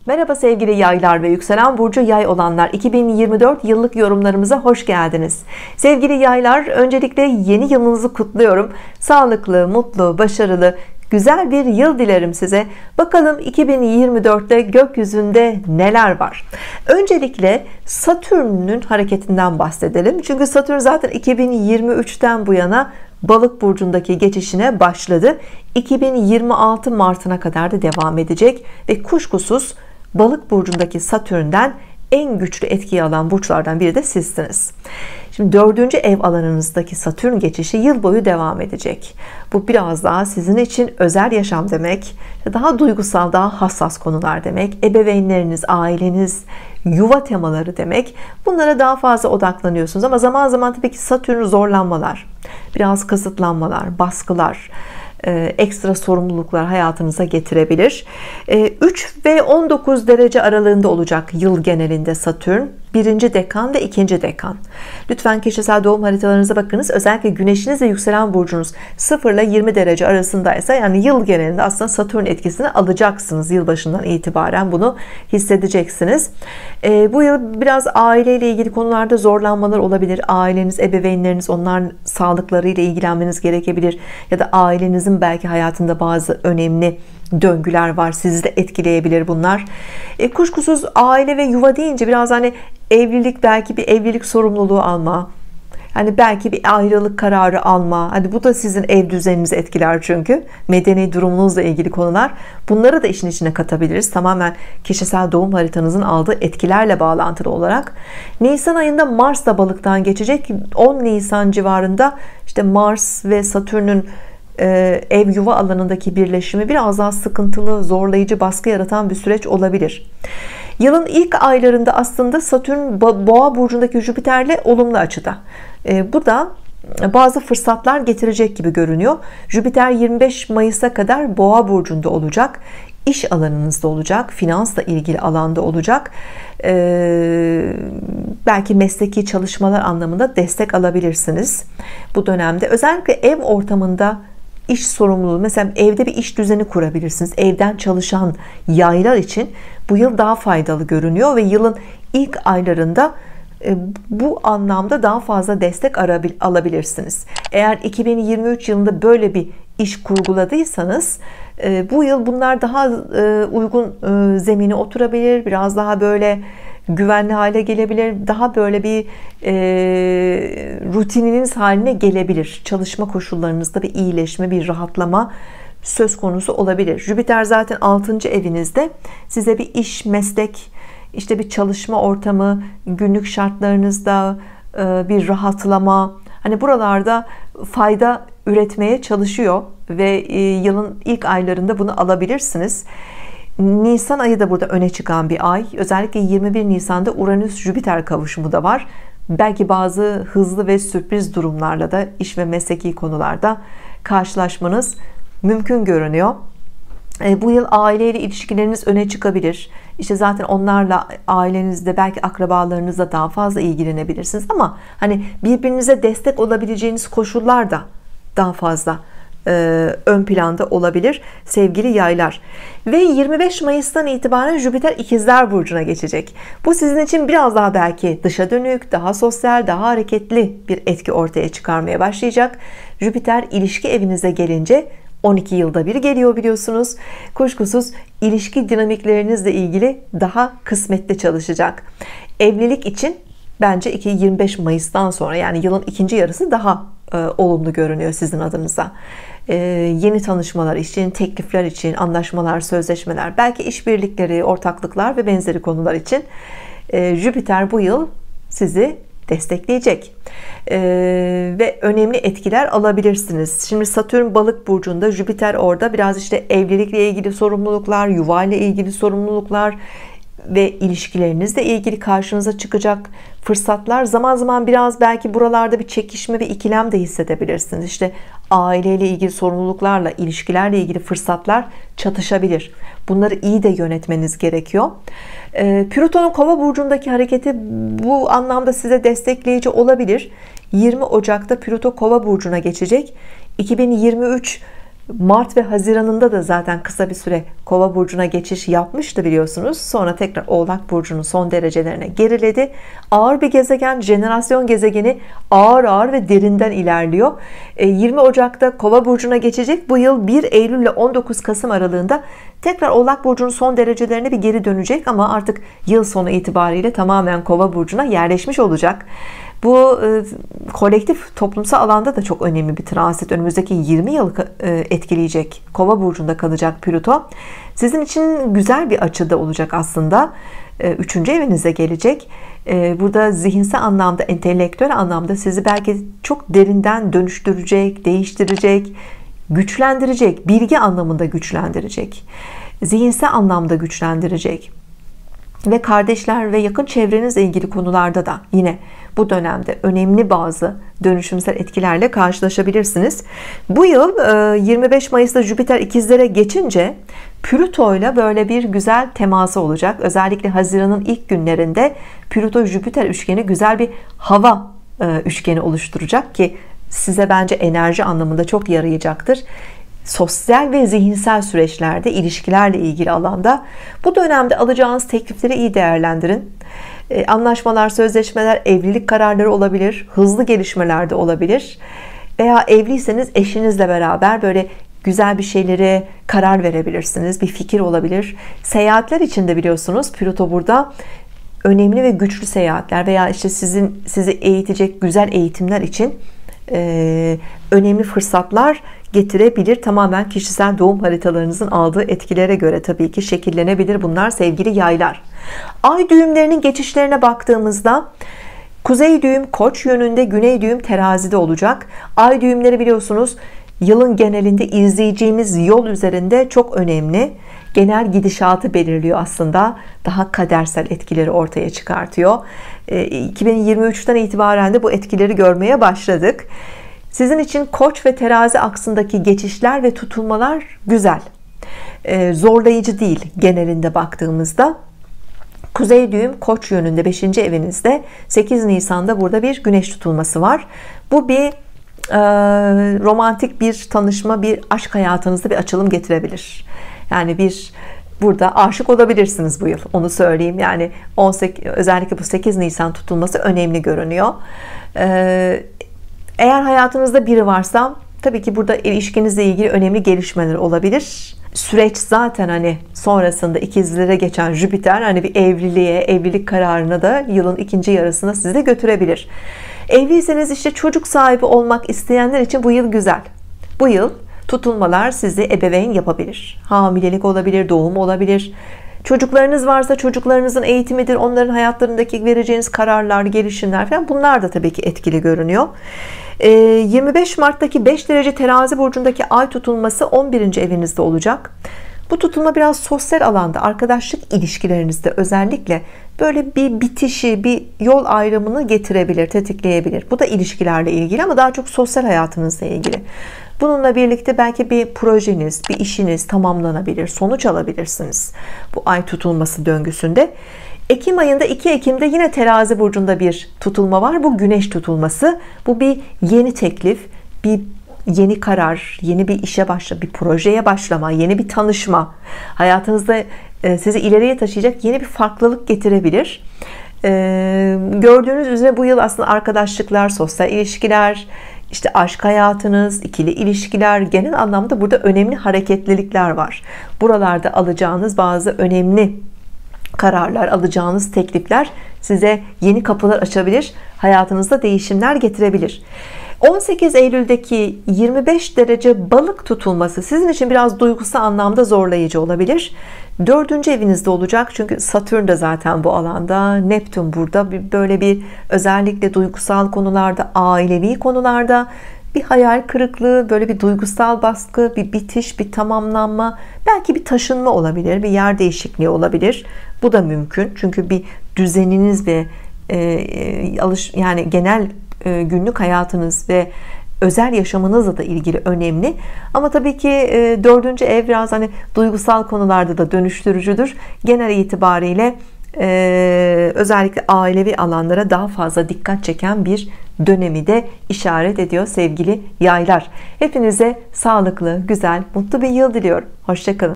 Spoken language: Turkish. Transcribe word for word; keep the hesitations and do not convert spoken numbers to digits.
Merhaba sevgili yaylar ve yükselen burcu yay olanlar, iki bin yirmi dört yıllık yorumlarımıza hoş geldiniz. Sevgili yaylar, öncelikle yeni yılınızı kutluyorum. Sağlıklı, mutlu, başarılı, güzel bir yıl dilerim size. Bakalım iki bin yirmi dörtte gökyüzünde neler var? Öncelikle Satürn'ün hareketinden bahsedelim. Çünkü Satürn zaten iki bin yirmi üçten bu yana Balık burcundaki geçişine başladı. iki bin yirmi altı Mart'ına kadar da devam edecek ve kuşkusuz Balık burcundaki Satürn'den en güçlü etkiyi alan burçlardan biri de sizsiniz. Şimdi dördüncü ev alanınızdaki Satürn geçişi yıl boyu devam edecek. Bu biraz daha sizin için özel yaşam demek, daha duygusal, daha hassas konular demek, ebeveynleriniz, aileniz, yuva temaları demek. Bunlara daha fazla odaklanıyorsunuz ama zaman zaman tabii ki Satürn zorlanmalar, biraz kısıtlanmalar, baskılar, ekstra sorumluluklar hayatınıza getirebilir. üç ve on dokuz derece aralığında olacak yıl genelinde Satürn. Birinci dekan ve ikinci dekan. Lütfen kişisel doğum haritalarınıza bakınız. Özellikle güneşiniz ve yükselen burcunuz sıfır ile yirmi derece arasındaysa, yani yıl genelinde aslında Satürn etkisini alacaksınız. Yılbaşından itibaren bunu hissedeceksiniz. E, bu yıl biraz aileyle ilgili konularda zorlanmalar olabilir. Aileniz, ebeveynleriniz, onların sağlıklarıyla ilgilenmeniz gerekebilir. Ya da ailenizin belki hayatında bazı önemli döngüler var, sizi de etkileyebilir bunlar. E, kuşkusuz aile ve yuva deyince biraz hani evlilik, belki bir evlilik sorumluluğu alma, hani belki bir ayrılık kararı alma, hani bu da sizin ev düzeninizi etkiler, çünkü medeni durumunuzla ilgili konular, bunları da işin içine katabiliriz. Tamamen kişisel doğum haritanızın aldığı etkilerle bağlantılı olarak. Nisan ayında Mars da Balık'tan geçecek. on Nisan civarında işte Mars ve Satürn'ün ev yuva alanındaki birleşimi biraz daha sıkıntılı, zorlayıcı, baskı yaratan bir süreç olabilir. Yılın ilk aylarında aslında Satürn Boğa burcundaki Jüpiter'le olumlu açıda. Bu da bazı fırsatlar getirecek gibi görünüyor. Jüpiter yirmi beş Mayıs'a kadar Boğa burcunda olacak. İş alanınızda olacak, finansla ilgili alanda olacak. Ee, belki mesleki çalışmalar anlamında destek alabilirsiniz bu dönemde. Özellikle ev ortamında iş sorumluluğu, mesela evde bir iş düzeni kurabilirsiniz. Evden çalışan yaylar için bu yıl daha faydalı görünüyor ve yılın ilk aylarında bu anlamda daha fazla destek alabilirsiniz. Eğer iki bin yirmi üç yılında böyle bir iş kurguladıysanız, bu yıl bunlar daha uygun zemine oturabilir, biraz daha böyle güvenli hale gelebilir, daha böyle bir e, rutininiz haline gelebilir. Çalışma koşullarınızda bir iyileşme, bir rahatlama söz konusu olabilir. Jüpiter zaten altıncı evinizde, size bir iş, meslek, işte bir çalışma ortamı, günlük şartlarınızda e, bir rahatlama, hani buralarda fayda üretmeye çalışıyor ve e, yılın ilk aylarında bunu alabilirsiniz. Nisan ayı da burada öne çıkan bir ay. Özellikle yirmi bir Nisan'da Uranüs-Jüpiter kavuşumu da var. Belki bazı hızlı ve sürpriz durumlarla da iş ve mesleki konularda karşılaşmanız mümkün görünüyor. E, bu yıl aileyle ilişkileriniz öne çıkabilir. İşte zaten onlarla, ailenizde, belki akrabalarınızla daha fazla ilgilenebilirsiniz. Ama hani birbirinize destek olabileceğiniz koşullar da daha fazla ön planda olabilir sevgili yaylar. Ve yirmi beş Mayıs'tan itibaren Jüpiter İkizler burcuna geçecek. Bu sizin için biraz daha belki dışa dönük, daha sosyal, daha hareketli bir etki ortaya çıkarmaya başlayacak. Jüpiter ilişki evinize gelince on iki yılda bir geliyor biliyorsunuz. Kuşkusuz ilişki dinamiklerinizle ilgili daha kısmetli çalışacak. Evlilik için bence yirmi beş Mayıs'tan sonra, yani yılın ikinci yarısı daha e, olumlu görünüyor sizin adınıza. E, yeni tanışmalar için, teklifler için, anlaşmalar, sözleşmeler, belki işbirlikleri, ortaklıklar ve benzeri konular için e, Jüpiter bu yıl sizi destekleyecek e, ve önemli etkiler alabilirsiniz. Şimdi Satürn Balık burcunda, Jüpiter orada, biraz işte evlilikle ilgili sorumluluklar, yuva ile ilgili sorumluluklar ve ilişkilerinizle ilgili karşınıza çıkacak fırsatlar. Zaman zaman biraz belki buralarda bir çekişme ve ikilem de hissedebilirsiniz. İşte aileyle ilgili sorumluluklarla, ilişkilerle ilgili fırsatlar çatışabilir. Bunları iyi de yönetmeniz gerekiyor. Plüton'un Kova burcundaki hareketi bu anlamda size destekleyici olabilir. yirmi Ocak'ta Plüto Kova burcuna geçecek. iki bin yirmi üç Mart ve Haziran'ında da zaten kısa bir süre Kova burcuna geçiş yapmıştı biliyorsunuz. Sonra tekrar Oğlak burcunun son derecelerine geriledi. Ağır bir gezegen, jenerasyon gezegeni, ağır ağır ve derinden ilerliyor. yirmi Ocak'ta Kova burcuna geçecek. Bu yıl bir Eylül ile on dokuz Kasım aralığında tekrar Oğlak burcunun son derecelerine bir geri dönecek ama artık yıl sonu itibariyle tamamen Kova burcuna yerleşmiş olacak. Bu e, kolektif toplumsal alanda da çok önemli bir transit. Önümüzdeki yirmi yıl e, etkileyecek. Kova burcunda kalacak Plüto. Sizin için güzel bir açıda olacak aslında. E, üçüncü evinize gelecek. E, burada zihinsel anlamda, entelektüel anlamda sizi belki çok derinden dönüştürecek, değiştirecek, güçlendirecek, bilgi anlamında güçlendirecek, zihinsel anlamda güçlendirecek. Ve kardeşler ve yakın çevrenizle ilgili konularda da yine bu dönemde önemli bazı dönüşümsel etkilerle karşılaşabilirsiniz. Bu yıl yirmi beş Mayıs'ta Jüpiter ikizlere geçince Plüto ile böyle bir güzel teması olacak. Özellikle Haziran'ın ilk günlerinde Plüto Jüpiter üçgeni güzel bir hava üçgeni oluşturacak ki size bence enerji anlamında çok yarayacaktır. Sosyal ve zihinsel süreçlerde, ilişkilerle ilgili alanda bu dönemde alacağınız teklifleri iyi değerlendirin. Anlaşmalar, sözleşmeler, evlilik kararları olabilir, hızlı gelişmeler de olabilir. Veya evliyseniz eşinizle beraber böyle güzel bir şeylere karar verebilirsiniz. Bir fikir olabilir. Seyahatler için de biliyorsunuz Plüto burada önemli ve güçlü seyahatler veya işte sizin sizi eğitecek güzel eğitimler için e, önemli fırsatlar getirebilir. Tamamen kişisel doğum haritalarınızın aldığı etkilere göre tabii ki şekillenebilir bunlar sevgili yaylar. Ay düğümlerinin geçişlerine baktığımızda kuzey düğüm Koç yönünde, güney düğüm terazide olacak. Ay düğümleri biliyorsunuz yılın genelinde izleyeceğimiz yol üzerinde çok önemli. Genel gidişatı belirliyor aslında. Daha kadersel etkileri ortaya çıkartıyor. iki bin yirmi üçten itibaren de bu etkileri görmeye başladık. Sizin için Koç ve terazi aksındaki geçişler ve tutulmalar güzel. Zorlayıcı değil genelinde baktığımızda. Kuzey düğüm Koç yönünde beşinci evinizde sekiz Nisan'da burada bir güneş tutulması var. Bu bir e, romantik bir tanışma, bir aşk hayatınızda bir açılım getirebilir. Yani bir burada aşık olabilirsiniz bu yıl. Onu söyleyeyim. Yani on sekiz, özellikle bu sekiz Nisan tutulması önemli görünüyor. E, eğer hayatınızda biri varsa tabii ki burada ilişkinizle ilgili önemli gelişmeler olabilir. Süreç zaten hani sonrasında ikizlere geçen Jüpiter hani bir evliliğe, evlilik kararına da yılın ikinci yarısına sizi de götürebilir. Evliyseniz işte çocuk sahibi olmak isteyenler için bu yıl güzel. Bu yıl tutulmalar sizi ebeveyn yapabilir. Hamilelik olabilir, doğum olabilir. Çocuklarınız varsa çocuklarınızın eğitimidir, onların hayatlarındaki vereceğiniz kararlar, gelişimler falan bunlar da tabii ki etkili görünüyor. yirmi beş Mart'taki beş derece terazi burcundaki ay tutulması on birinci evinizde olacak. Bu tutulma biraz sosyal alanda, arkadaşlık ilişkilerinizde özellikle böyle bir bitişi, bir yol ayrımını getirebilir, tetikleyebilir. Bu da ilişkilerle ilgili ama daha çok sosyal hayatınızla ilgili. Bununla birlikte belki bir projeniz, bir işiniz tamamlanabilir, sonuç alabilirsiniz bu ay tutulması döngüsünde. Ekim ayında iki Ekim'de yine terazi burcunda bir tutulma var. Bu güneş tutulması. Bu bir yeni teklif, bir yeni karar, yeni bir işe başlama, bir projeye başlama, yeni bir tanışma. Hayatınızda sizi ileriye taşıyacak yeni bir farklılık getirebilir. Gördüğünüz üzere bu yıl aslında arkadaşlıklar, sosyal ilişkiler, işte aşk hayatınız, ikili ilişkiler, genel anlamda burada önemli hareketlilikler var. Buralarda alacağınız bazı önemli kararlar, alacağınız teklifler size yeni kapılar açabilir, hayatınızda değişimler getirebilir. on sekiz Eylül'deki yirmi beş derece balık tutulması sizin için biraz duygusal anlamda zorlayıcı olabilir. dördüncü evinizde olacak çünkü Satürn de zaten bu alanda, Neptün burada böyle bir özellikle duygusal konularda, ailevi konularda bir hayal kırıklığı, böyle bir duygusal baskı, bir bitiş, bir tamamlanma, belki bir taşınma olabilir, bir yer değişikliği olabilir. Bu da mümkün çünkü bir düzeniniz ve e, alış yani genel e, günlük hayatınız ve özel yaşamınızla da ilgili önemli. Ama tabii ki e, dördüncü ev biraz hani duygusal konularda da dönüştürücüdür. Genel itibariyle e, özellikle ailevi alanlara daha fazla dikkat çeken bir dönemi de işaret ediyor sevgili yaylar. Hepinize sağlıklı, güzel, mutlu bir yıl diliyorum. Hoşça kalın.